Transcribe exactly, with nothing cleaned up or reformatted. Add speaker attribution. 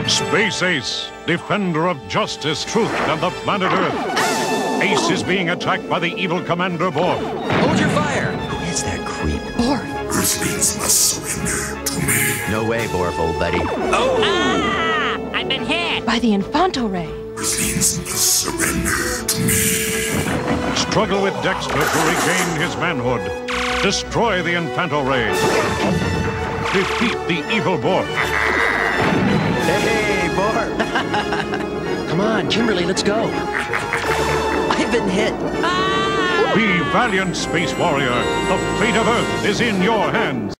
Speaker 1: Space Ace, defender of justice, truth, and the planet Earth. Ace is being attacked by the evil Commander Borg.
Speaker 2: Hold your fire! Who is that creep?
Speaker 3: Borg.
Speaker 4: Earthlings must surrender to me.
Speaker 2: No way, Borf, old buddy.
Speaker 5: Oh! Ah! I've been hit!
Speaker 3: By the Infanto Ray.
Speaker 4: Earthlings must surrender to me.
Speaker 1: Struggle with Dexter to regain his manhood. Destroy the Infanto Ray. Defeat the evil Borg.
Speaker 2: Hey, Borf! Come on, Kimberly, let's go. I've been hit.
Speaker 1: Be valiant, Space Warrior. The fate of Earth is in your hands.